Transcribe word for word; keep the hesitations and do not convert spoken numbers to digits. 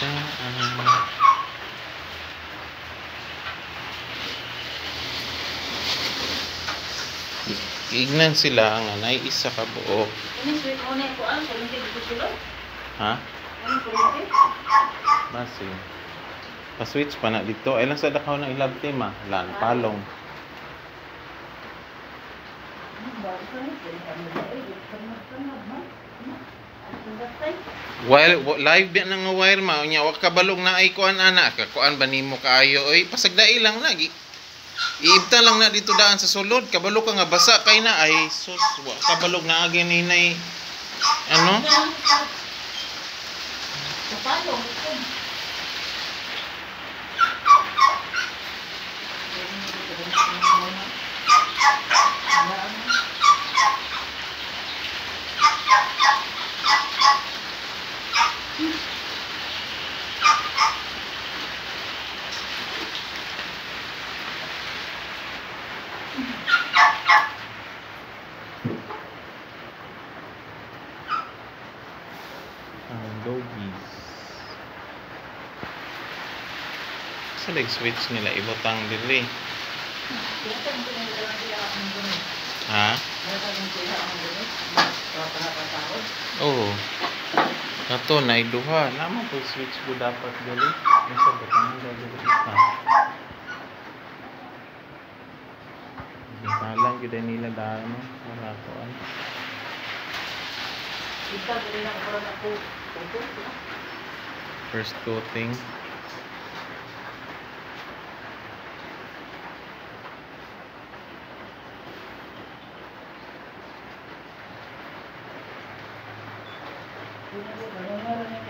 Ignan sila nga nay isa ka buok. Ha? Basi. Pa-switch pa na dito. Ay lang sa dakaw na ilab team ah. Lan palong. While live di na nga wire ma nya wa kabalog na ay kuan ana ka kuan ba nimo kaayo oy pasagdai lang na gi. Iibta lang na dito daan sa sulod. Kabalo ka nga basa kay na ay sus. Kabalog na agin hinay. Ano? Kapalong. Ang doggies. Sa switch nila ibutang diri. Ha? Oh. Kato na iduha. Naman po switch ko dapat diri. Nasa butang diri isa. Salang gyud nila daan para kuan. First coating. Thank you.